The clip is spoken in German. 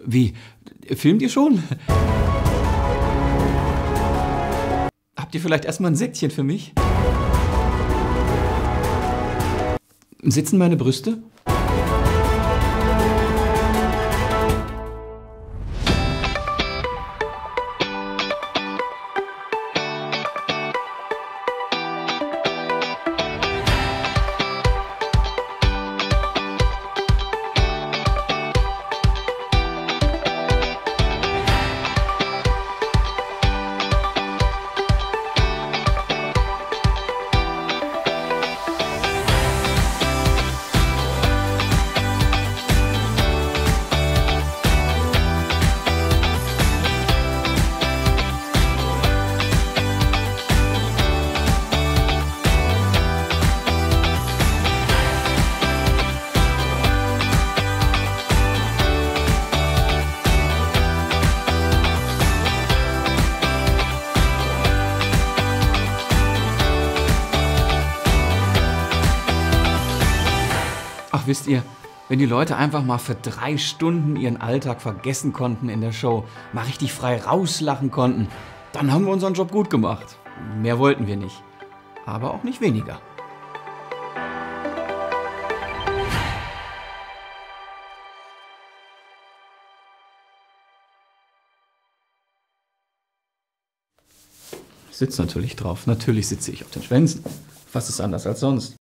Wie? Filmt ihr schon? Habt ihr vielleicht erstmal ein Säckchen für mich? Sitzen meine Brüste? Ach, wisst ihr, wenn die Leute einfach mal für 3 Stunden ihren Alltag vergessen konnten in der Show, mal richtig frei rauslachen konnten, dann haben wir unseren Job gut gemacht. Mehr wollten wir nicht, aber auch nicht weniger. Ich sitze natürlich drauf. Natürlich sitze ich auf den Schwänzen. Was ist anders als sonst?